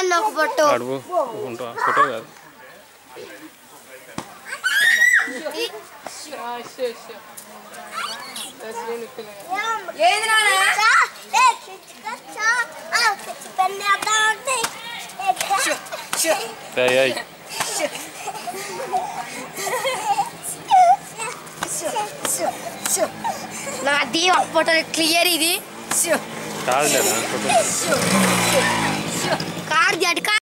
ఒక ఫోటో అడుగు ఫోటో కాదు నాది ఒక ఫోటో క్లియర్ ఇది కాదు లేదా కార్